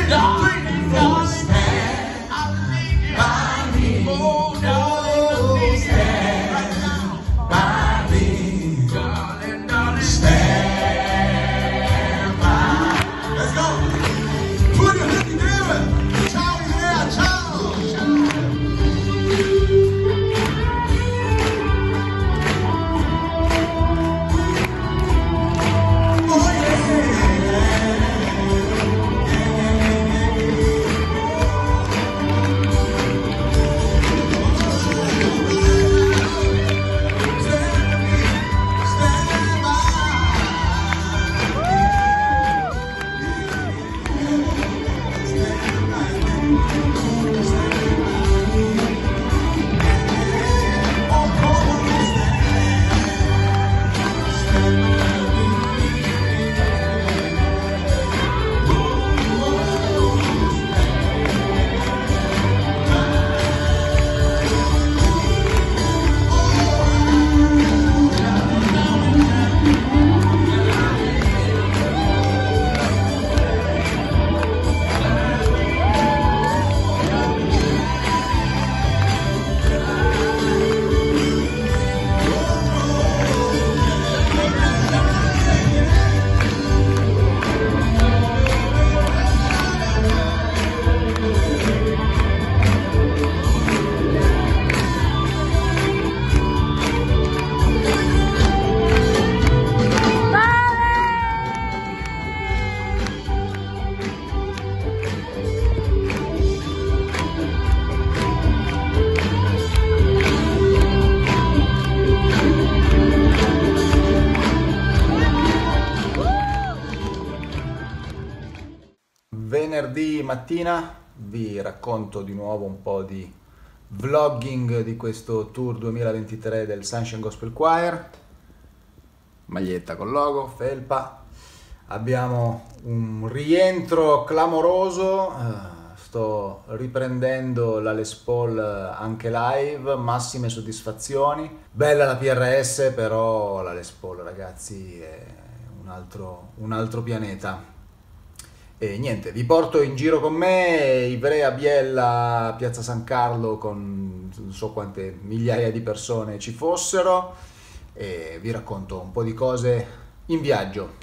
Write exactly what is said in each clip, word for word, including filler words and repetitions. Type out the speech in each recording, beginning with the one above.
Venerdì mattina vi racconto di nuovo un po' di vlogging di questo tour duemilaventitré del Sunshine Gospel Choir. Maglietta col logo, felpa. Abbiamo un rientro clamoroso, sto riprendendo la Les Paul anche live, massime soddisfazioni. Bella la P R S, però la Les Paul, ragazzi, è un altro, un altro pianeta. E niente, vi porto in giro con me, Ivrea, Biella, Piazza San Carlo, con non so quante migliaia di persone ci fossero, e vi racconto un po' di cose in viaggio.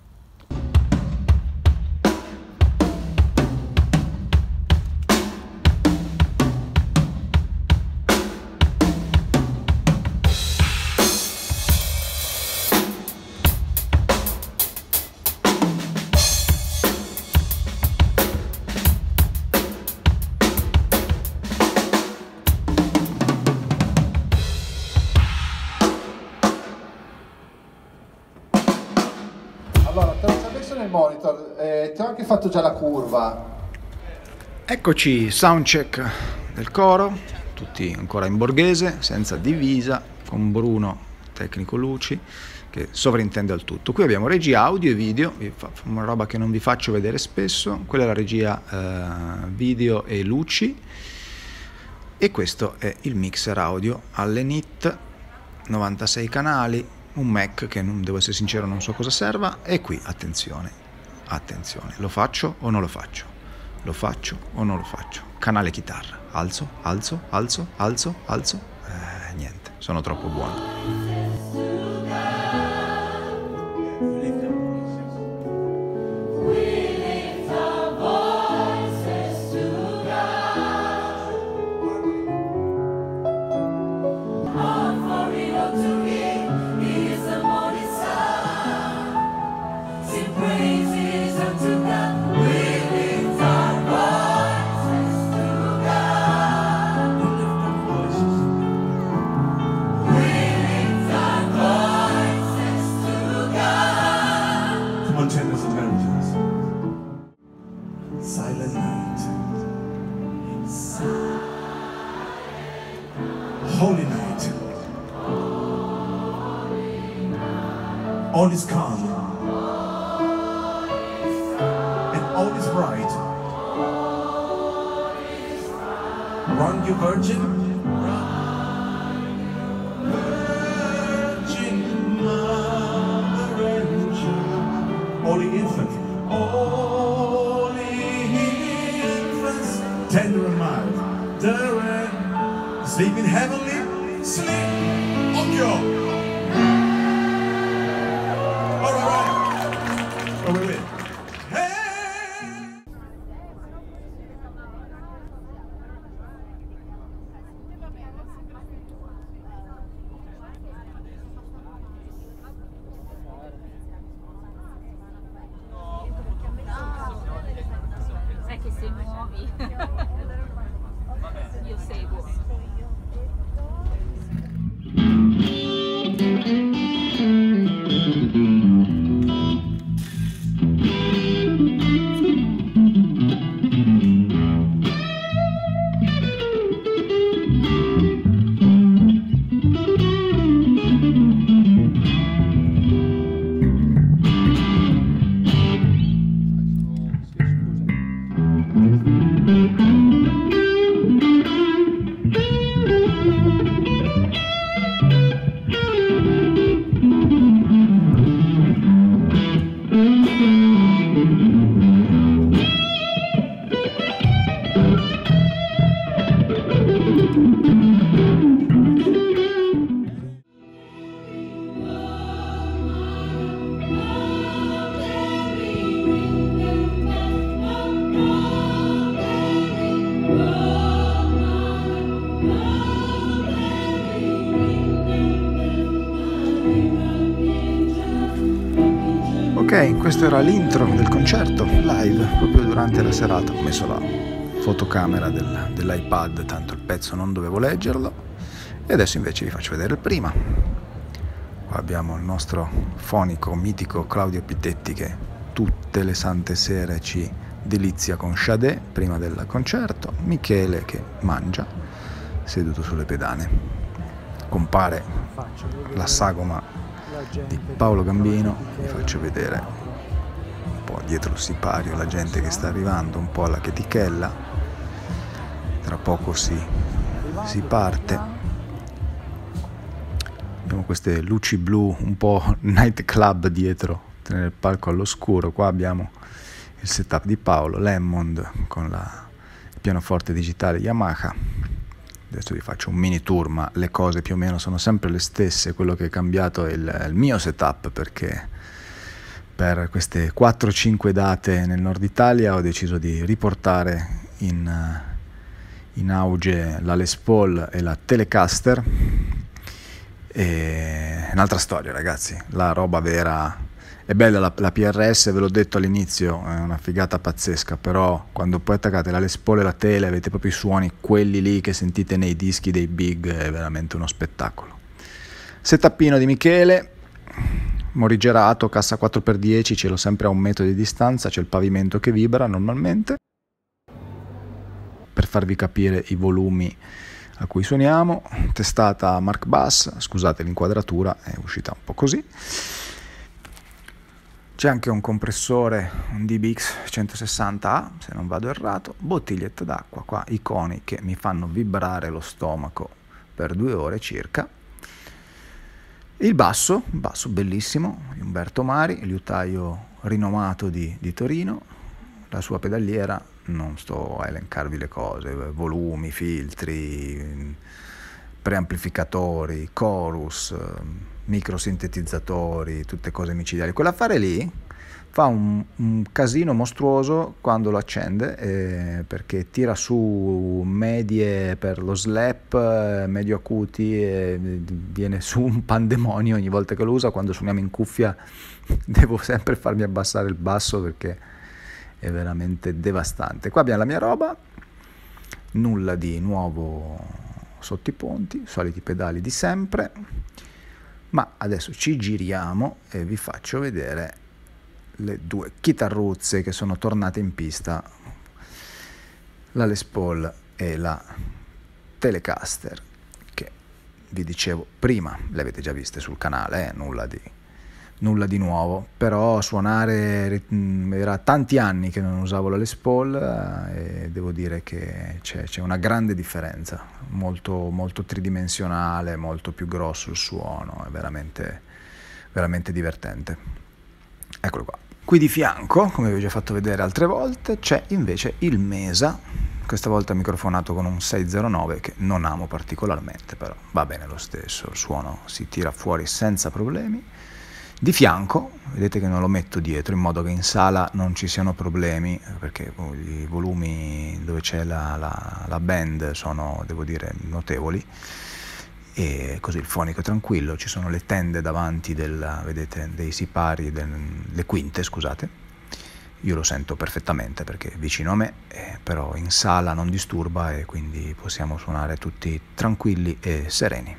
Allora, te l'ho già messo nel monitor, eh, ti ho anche fatto già la curva. Eccoci, soundcheck del coro, tutti ancora in borghese, senza divisa, con Bruno, tecnico luci, che sovrintende al tutto. Qui abbiamo regia audio e video, una roba che non vi faccio vedere spesso, quella è la regia eh, video e luci, e questo è il mixer audio alle N I T, novantasei canali, un Mac che, non, devo essere sincero, non so cosa serva. E qui, attenzione, attenzione, lo faccio o non lo faccio? Lo faccio o non lo faccio? Canale chitarra, alzo, alzo, alzo, alzo, alzo, eh, niente, sono troppo buono. Silent night, holy night, all is calm, and all is bright. Run, you virgin, virgin mother and child, holy infant, holy Tokyo. All right, right. Oh, wait, wait. Hey! Sai che se muovi io seguo. Ok, questo era l'intro del concerto live proprio durante la serata. Ho messo la fotocamera del, dell'iPad, tanto il pezzo non dovevo leggerlo, e adesso invece vi faccio vedere il prima. Qua abbiamo il nostro fonico mitico Claudio Pitetti che tutte le sante sere ci delizia con Sade prima del concerto. Michele che mangia seduto sulle pedane. Compare la sagoma di Paolo Gambino. Vi faccio vedere un po' dietro il sipario la gente che sta arrivando, un po' alla chetichella. Tra poco si, si parte. Abbiamo queste luci blu un po' nightclub dietro nel palco all'oscuro. Qua abbiamo il setup di Paolo Lemmond con la, il pianoforte digitale Yamaha. Adesso vi faccio un mini tour, ma le cose più o meno sono sempre le stesse. Quello che è cambiato è il, il mio setup, perché per queste quattro cinque date nel nord Italia ho deciso di riportare in, in auge la Les Paul e la Telecaster. E un'altra storia, ragazzi, la roba vera. È bella la, la P R S, ve l'ho detto all'inizio, è una figata pazzesca, però quando poi attaccate la Les Paul e la Tele avete proprio i suoni, quelli lì che sentite nei dischi dei big, è veramente uno spettacolo. Setupino di Michele, morigerato, cassa quattro per dieci, ce l'ho sempre a un metro di distanza, c'è il pavimento che vibra normalmente, per farvi capire i volumi a cui suoniamo. Testata Mark Bass, scusate l'inquadratura, è uscita un po' così. C'è anche un compressore, un D B X centosessanta A, se non vado errato, bottiglietta d'acqua, qua iconi che mi fanno vibrare lo stomaco per due ore circa. Il basso, basso bellissimo, di Umberto Mari, liutaio rinomato di, di Torino. La sua pedaliera, non sto a elencarvi le cose, volumi, filtri, preamplificatori, chorus, microsintetizzatori, tutte cose micidiali. Quell'affare lì fa un, un casino mostruoso quando lo accende, eh, perché tira su medie per lo slap, medio acuti, e viene su un pandemonio ogni volta che lo usa. Quando suoniamo in cuffia devo sempre farmi abbassare il basso perché è veramente devastante. Qua abbiamo la mia roba, nulla di nuovo sotto i ponti, soliti pedali di sempre. Ma adesso ci giriamo e vi faccio vedere le due chitarruzze che sono tornate in pista, la Les Paul e la Telecaster, che vi dicevo prima, le avete già viste sul canale, eh? nulla di, nulla di nuovo, però suonare, era tanti anni che non usavo la Les Paul, eh, e devo dire che c'è, c'è una grande differenza, molto, molto tridimensionale, molto più grosso il suono, è veramente, veramente divertente. Eccolo qua. Qui di fianco, come vi ho già fatto vedere altre volte, c'è invece il Mesa questa volta microfonato con un sei zero nove che non amo particolarmente, però va bene lo stesso, il suono si tira fuori senza problemi. Di fianco, vedete che non lo metto dietro in modo che in sala non ci siano problemi, perché i volumi dove c'è la, la, la band sono, devo dire, notevoli, e così il fonico è tranquillo. Ci sono le tende davanti del, vedete, dei sipari, del, le quinte, scusate. Io lo sento perfettamente perché è vicino a me, eh, però in sala non disturba e quindi possiamo suonare tutti tranquilli e sereni.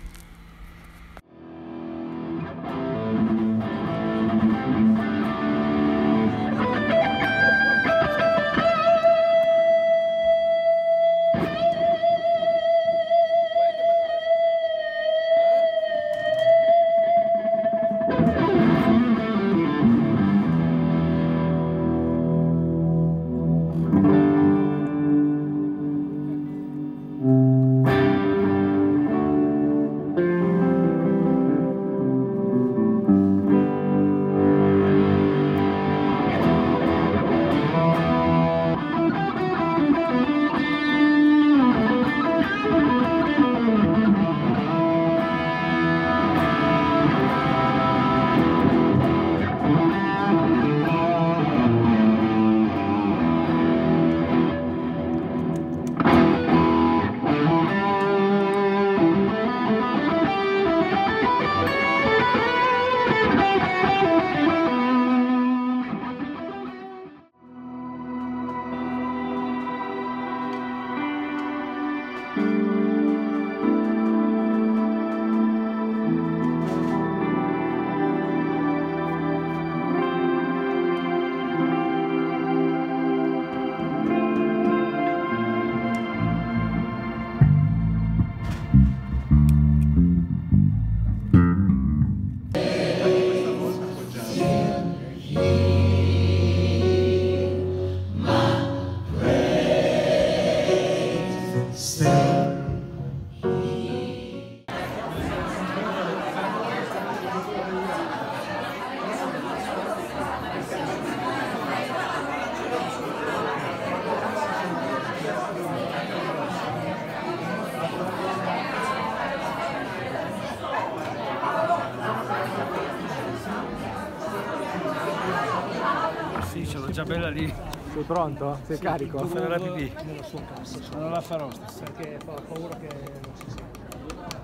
Sì, ce l'ho già bella lì. Sei pronto? Sei Sì, carico? devo fare la pipì. Nella sua cassa, Ma non la farò stasera. perché fa paura che non si senta.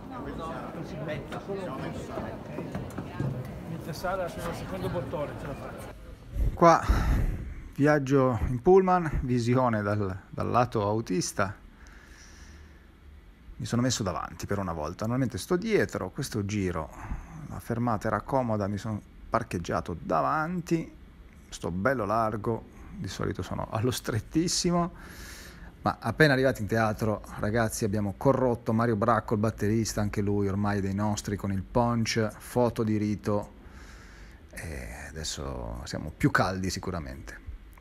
Non si metta solo Inizia sala sono al secondo bottone, ce la faccio. Qua viaggio in pullman, visione dal, dal lato autista. Mi sono messo davanti per una volta, normalmente sto dietro. Questo giro, la fermata era comoda, mi sono parcheggiato davanti, sto bello largo, di solito sono allo strettissimo, ma appena arrivati in teatro, ragazzi, abbiamo corrotto Mario Bracco, il batterista, anche lui ormai dei nostri, con il punch, foto di rito, e adesso siamo più caldi sicuramente.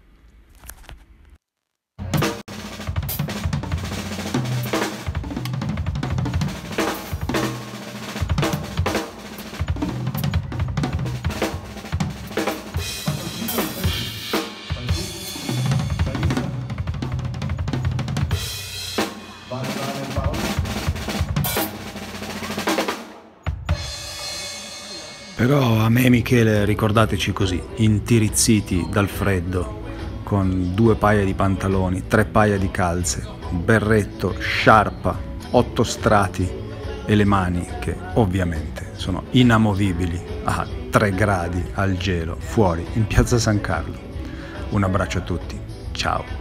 Però a me, Michele, ricordateci così, intirizziti dal freddo, con due paia di pantaloni, tre paia di calze, berretto, sciarpa, otto strati e le mani che ovviamente sono inamovibili a tre gradi al gelo fuori in piazza San Carlo. Un abbraccio a tutti, ciao!